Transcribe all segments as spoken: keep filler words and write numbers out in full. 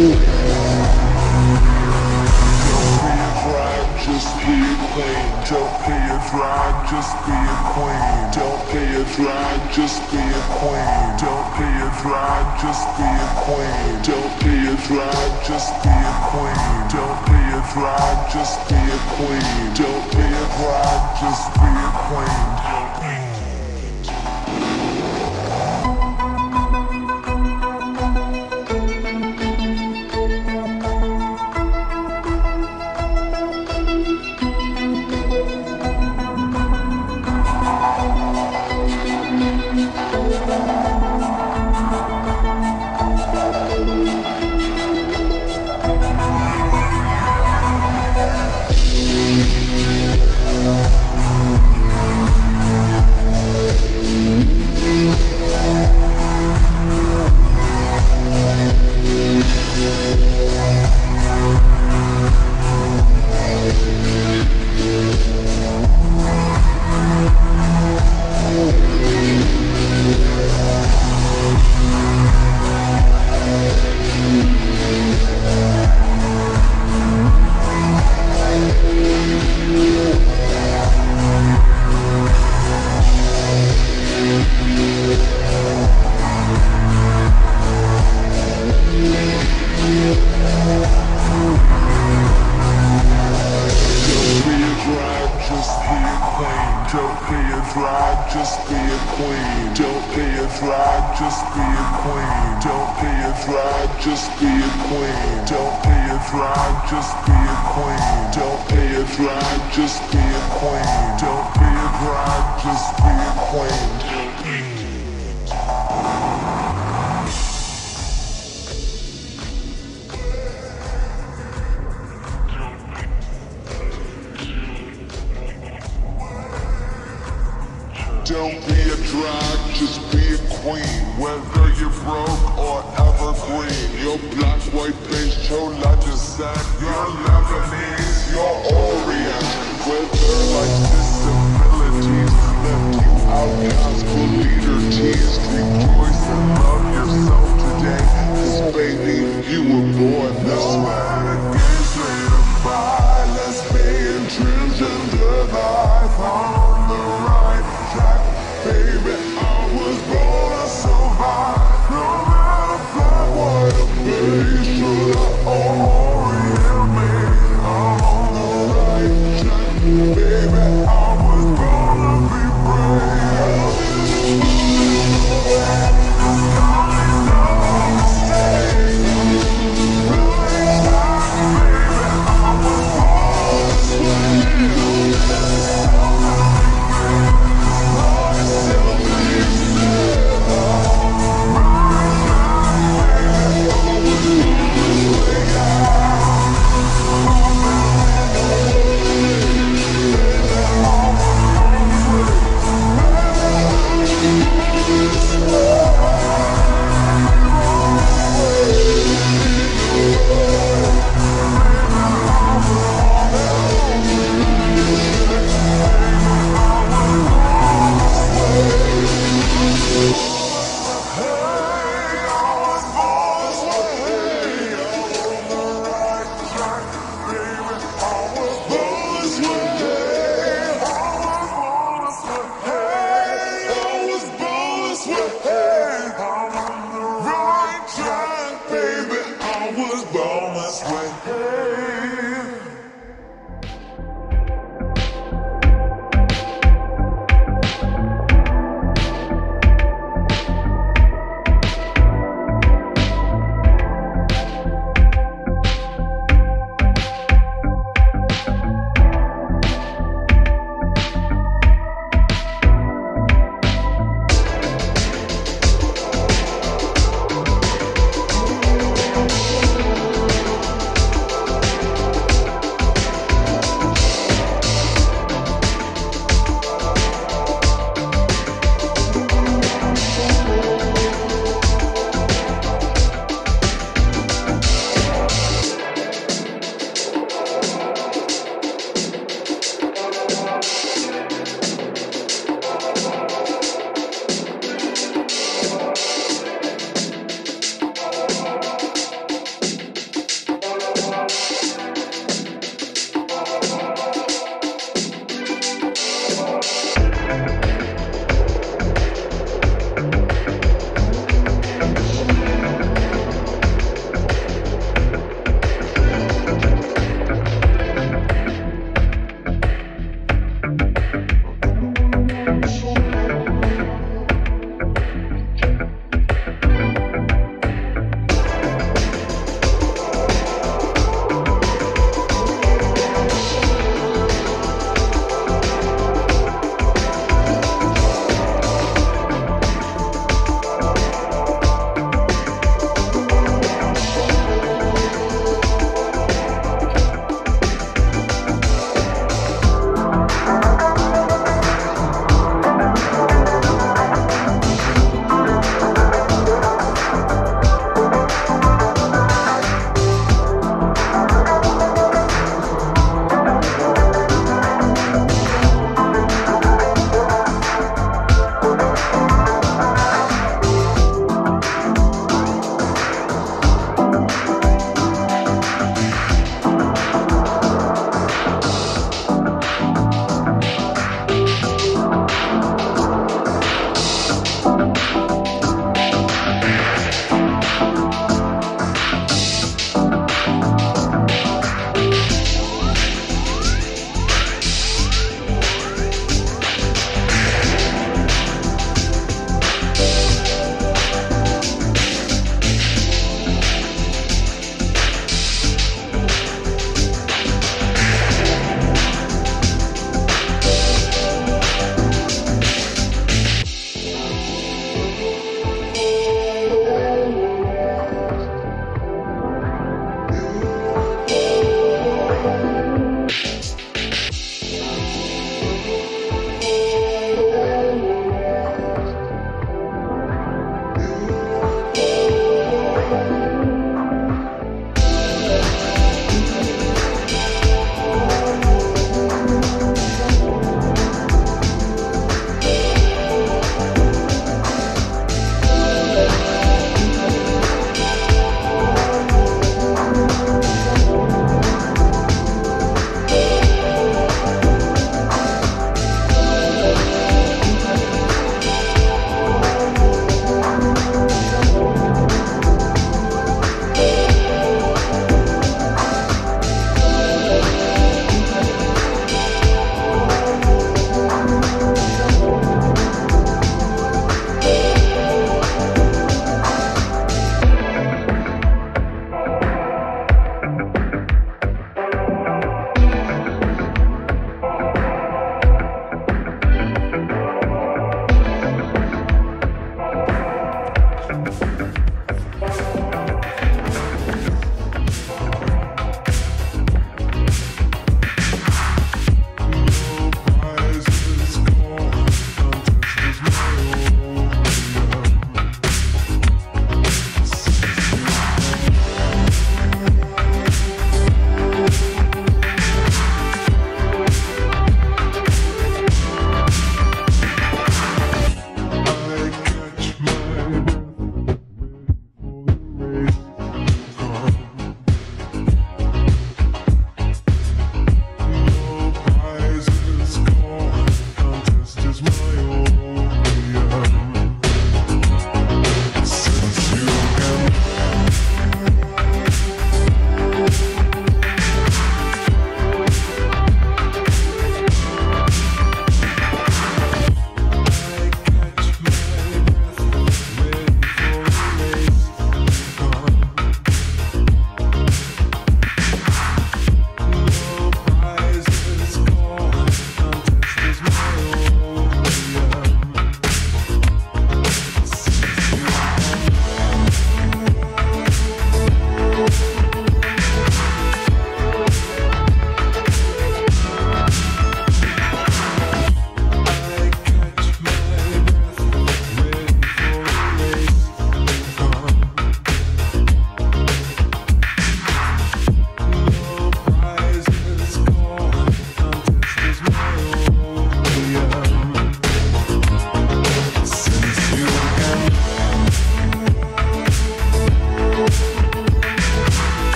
Just be a queen. Don't be a drag, just be a queen. Don't be a drag, just be a queen. Don't be a drag, just be a queen. Don't be a drag, just be a queen. Don't be a drag, just be a queen. Don't be a drag, just be a queen. Don't be a drag, just be a queen. Whether you're broke or evergreen, you're black, white, beige, chola descent, you're Lebanese, you're Orient. Whether like disabilities left you outcast for leader teased, rejoice and love yourself today. Cause baby, you were born this way. Gay, straight or bi, lesbian, transgender life on the right track. Baby, I was born to survive. No matter black, white, or beige, should I orient me? I'm on the right track. Baby, I was born to be brave. It's coming down the stage. Right track, baby, I was born this way.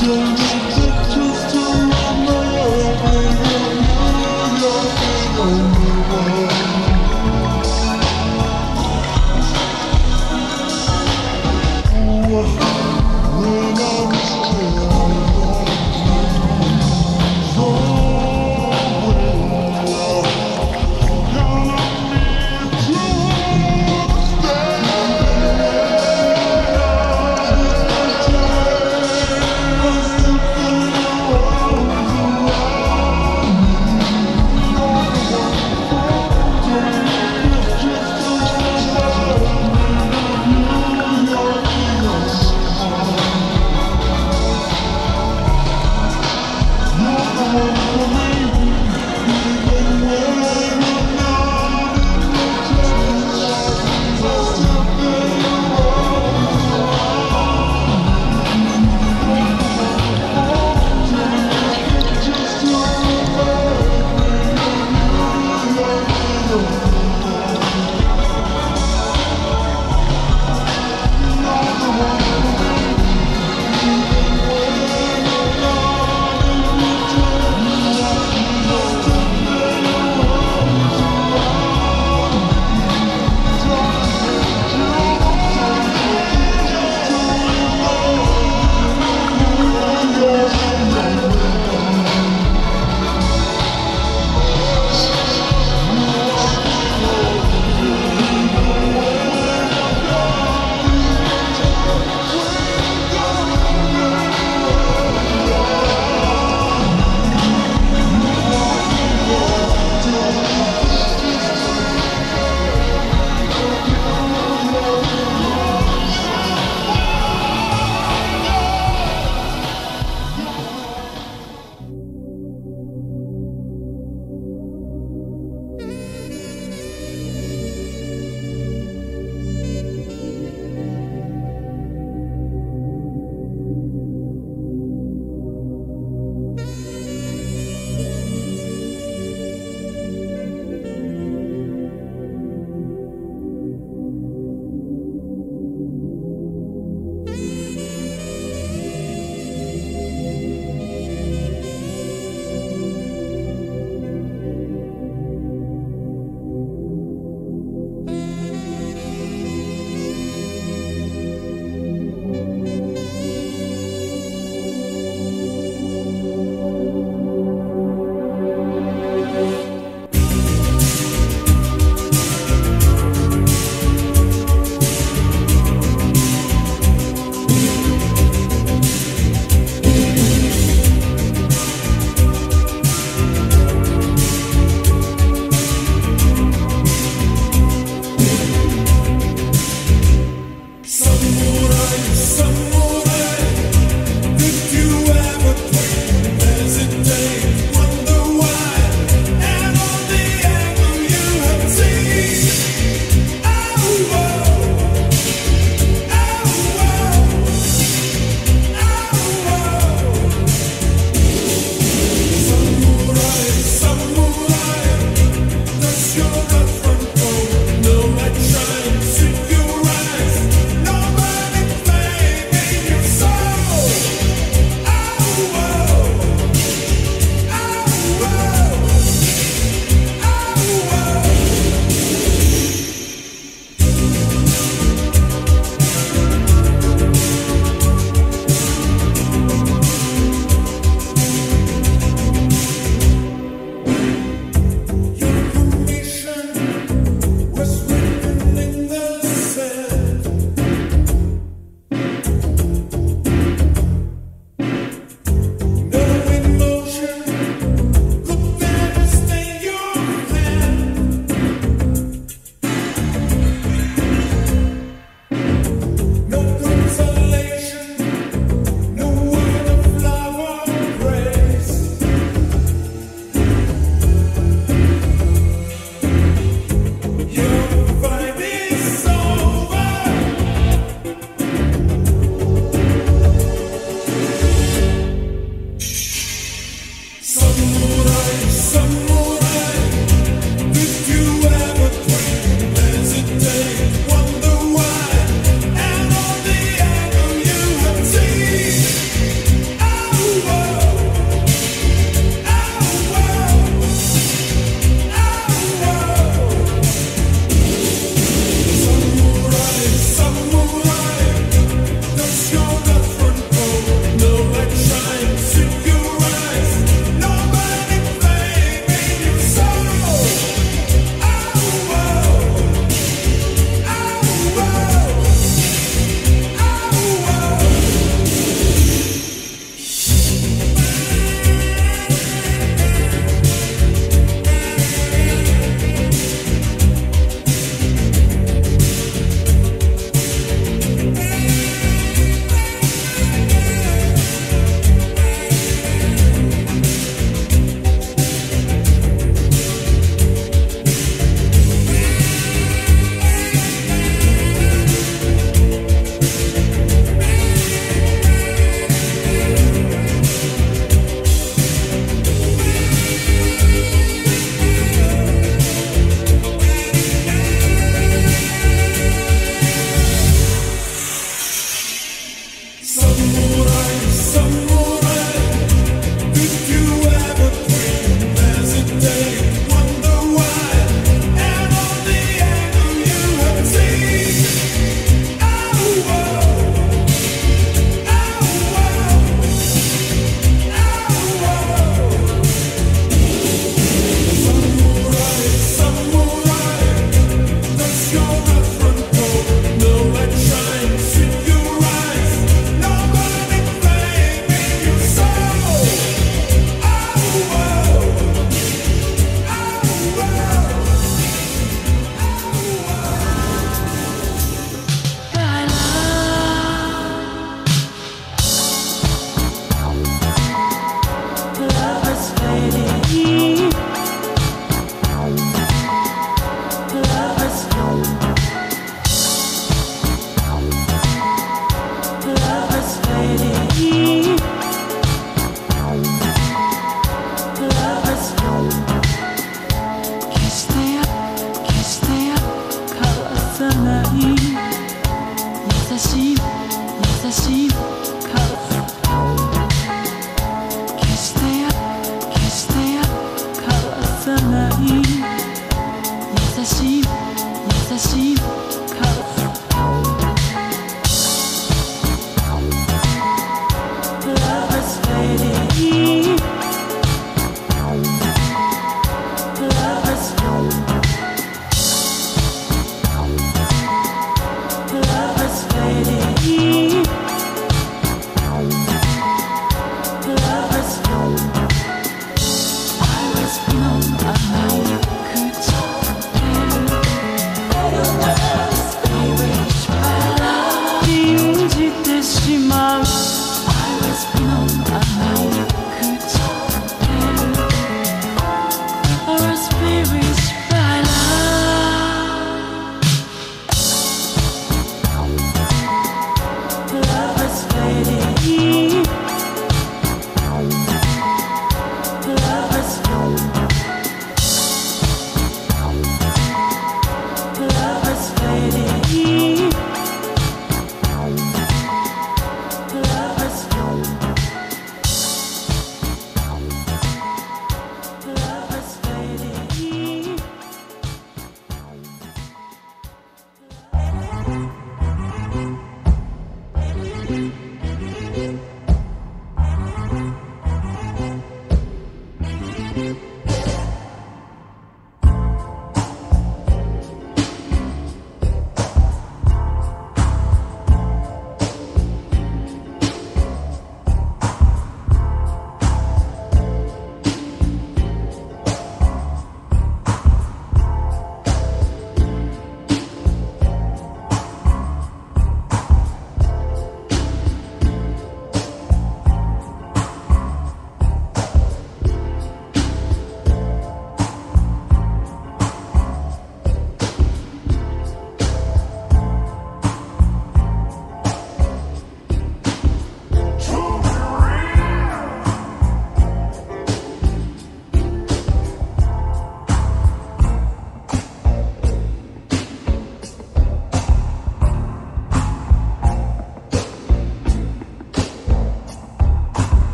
Understand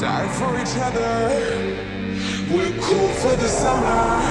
die for each other. We're cool for the summer.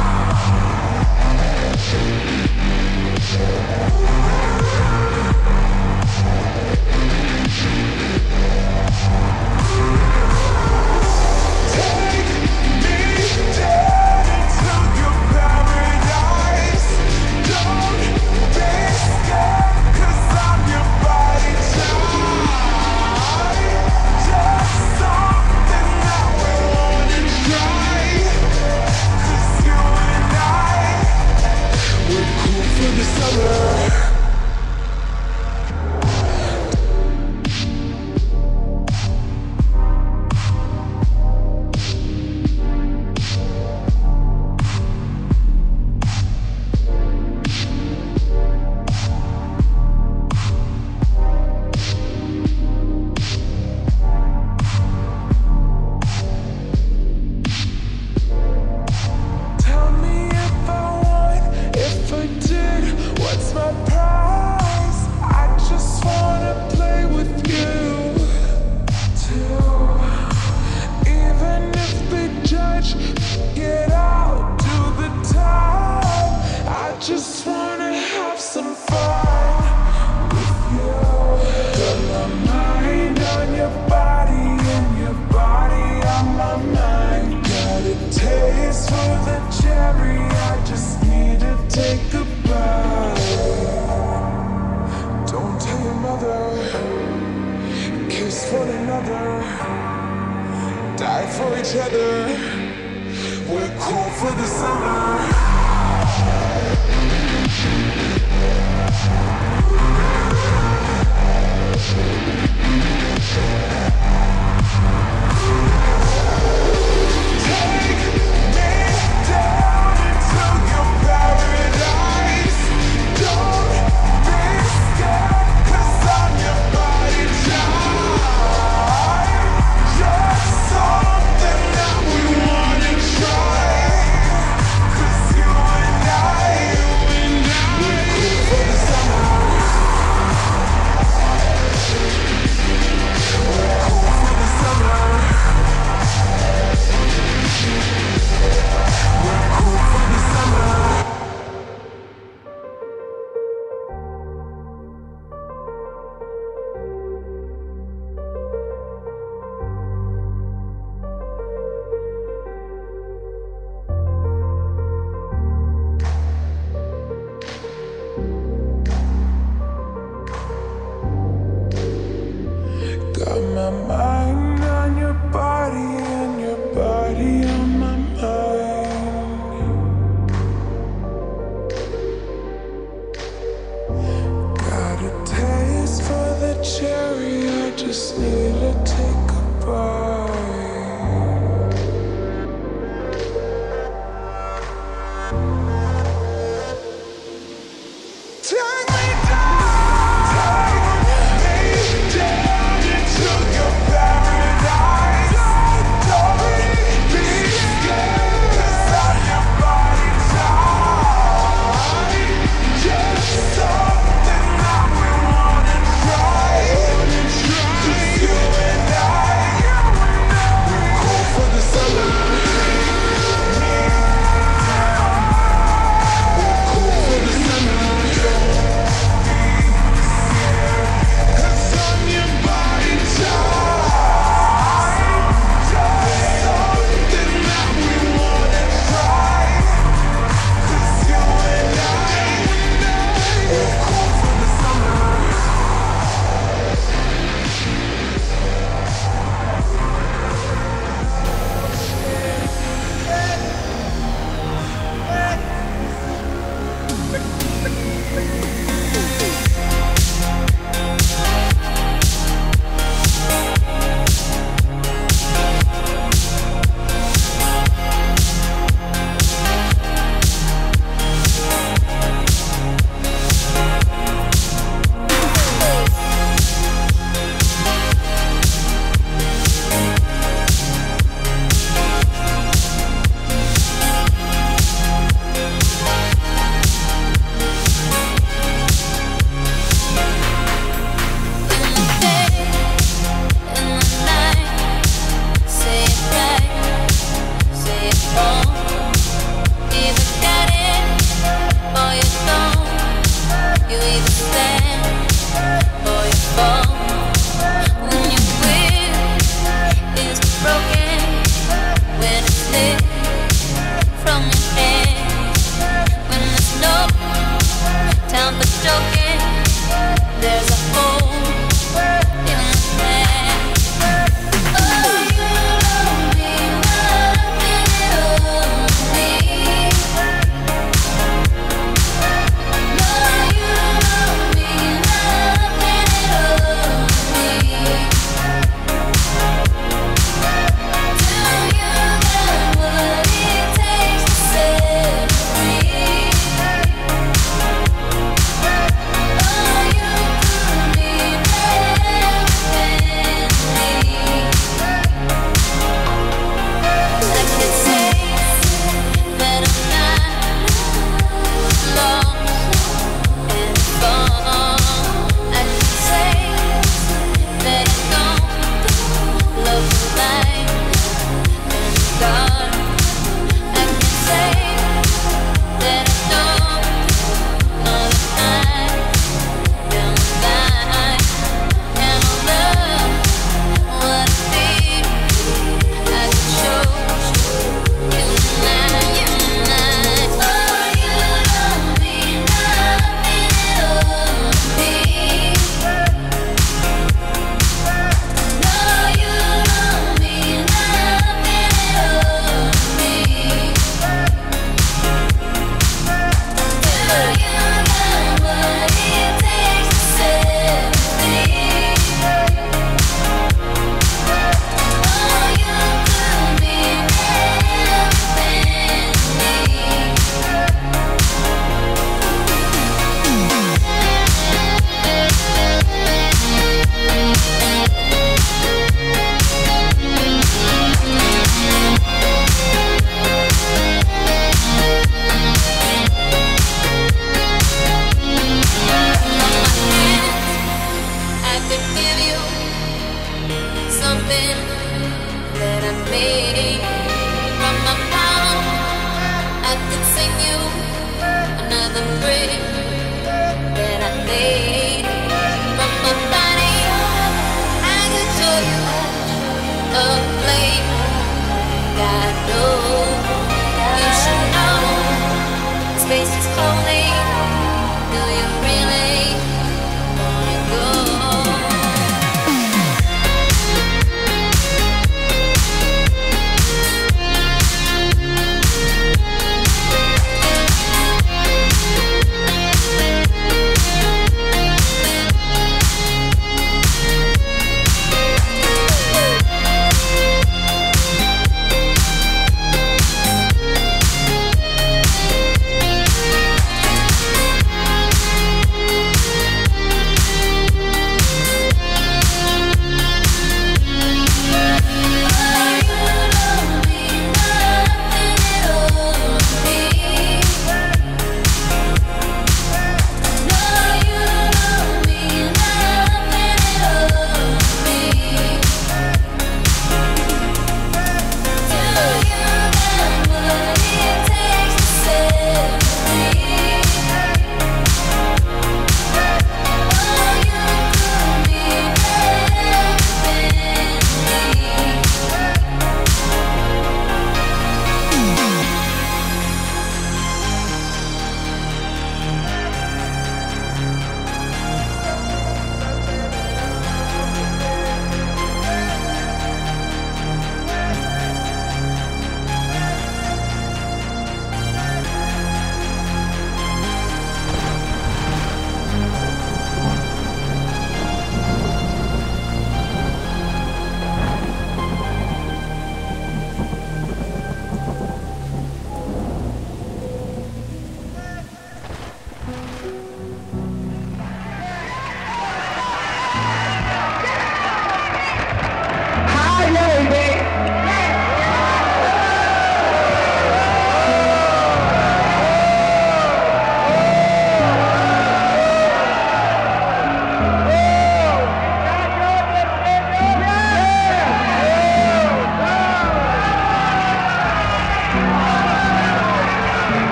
Die for each other. We're cool for the summer. Got my mind on your body and your body on my mind. Got a taste for the cherry, I just need to take a bite. Take me down, take me down into your paradise. Don't be scared, 'cause I'm your body type. Just something that we wanna try. 'Cause you and I, we're cool for the summer.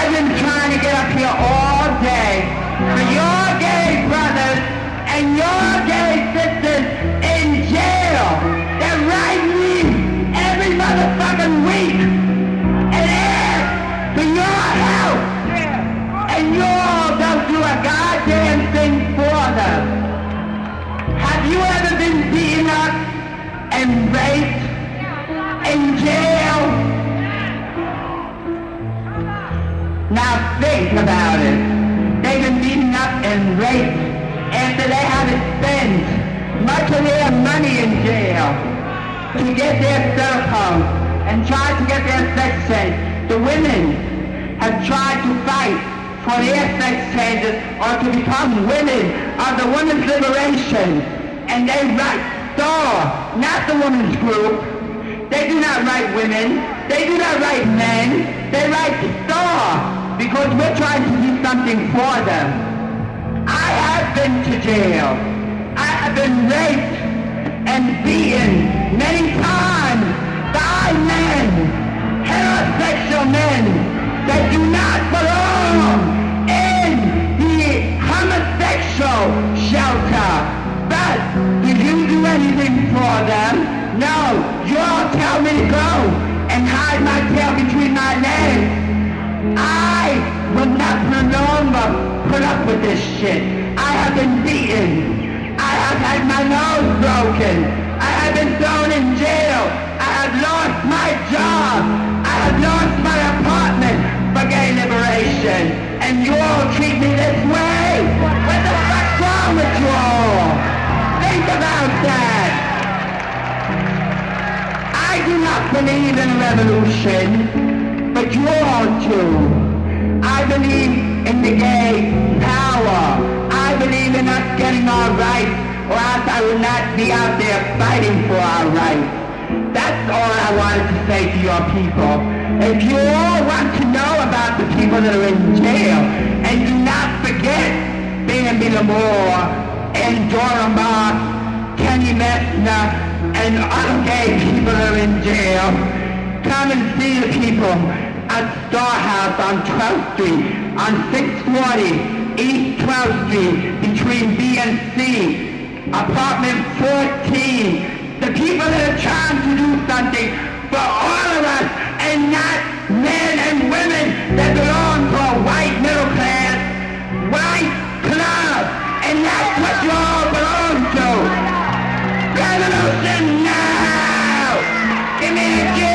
I've been trying to get up here all day for your gay brothers and your gay sisters in jail. They're writing me every motherfucking week and ask for your help. And you all don't do a goddamn thing for them. Have you ever been beaten up and raped in jail? Now think about it. They've been beaten up and raped after they haven't spent much of their money in jail to get their cell phones and try to get their sex change. The women have tried to fight for their sex changes or to become women of the women's liberation. And they write STAR, not the women's group. They do not write women. They do not write men. They write STAR because we're trying to do something for them. I have been to jail. I have been raped and beaten many times by men, heterosexual men that do not belong in the homosexual shelter. But did you do anything for them? No, you all tell me to go and hide my tail between my legs. I will not no longer put up with this shit. I have been beaten. I have had my nose broken. I have been thrown in jail. I have lost my job. I have lost my apartment for gay liberation. And you all treat me this way? What the fuck's wrong with you all? Think about that. I do not believe in a revolution, but you all do. I believe in the gay power. I believe in us getting our rights, or else I would not be out there fighting for our rights. That's all I wanted to say to your people. If you all want to know about the people that are in jail, and do not forget Bambi Lamore and Dora Mark, Kenny Messner, and other gay people that are in jail, come and see the people at Star House on twelfth street, on six forty East twelfth street, between B and C, apartment fourteen. The people that are trying to do something for all of us, and not men and women that belong to a white middle class, white club, and that's what you all belong to. Revolution now! Give me a G!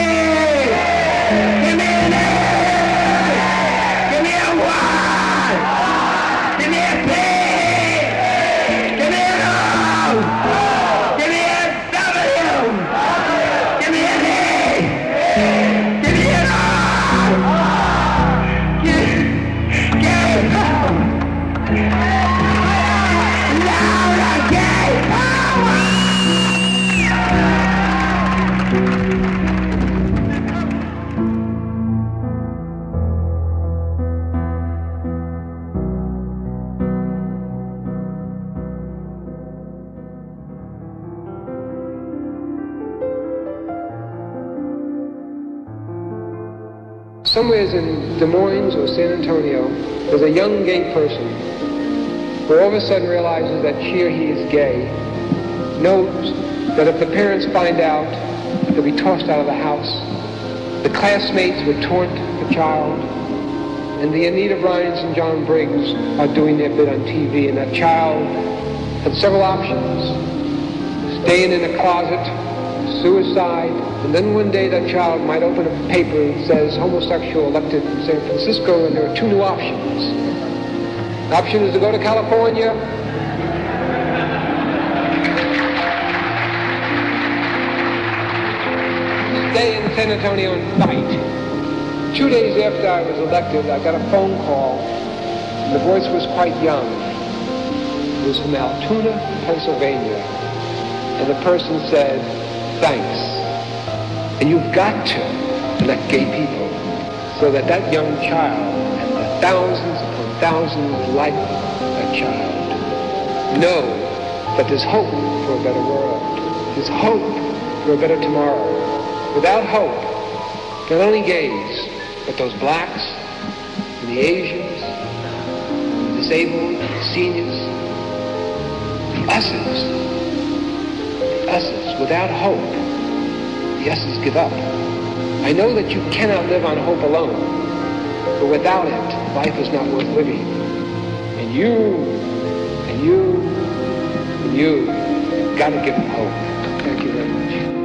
Give me an A! Give me a Y! Give me a P! Give me an O! Give me a W! Give me an E! Give me an R! Give, gay power! Louder gay power! Somewhere in Des Moines or San Antonio, there's a young gay person who all of a sudden realizes that she or he is gay, knows that if the parents find out, they'll be tossed out of the house. The classmates would taunt the child, and the Anita Bryans and John Briggs are doing their bit on T V, and that child had several options: staying in a closet, suicide, and then one day that child might open a paper that says homosexual elected in San Francisco, and there are two new options. The option is to go to California, stay in San Antonio and fight. Two days after I was elected, I got a phone call, and the voice was quite young. It was from Altoona, Pennsylvania, and the person said, "Thanks. And you've got to elect gay people so that that young child and the thousands upon thousands like that child know that there's hope for a better world. There's hope for a better tomorrow. Without hope, not only gays, but those blacks, and the Asians, and the disabled, and the seniors, the us's, the us's, without hope, the us's give up. I know that you cannot live on hope alone, but without it, life is not worth living. And you, and you, and you, gotta give them hope. Thank you very much.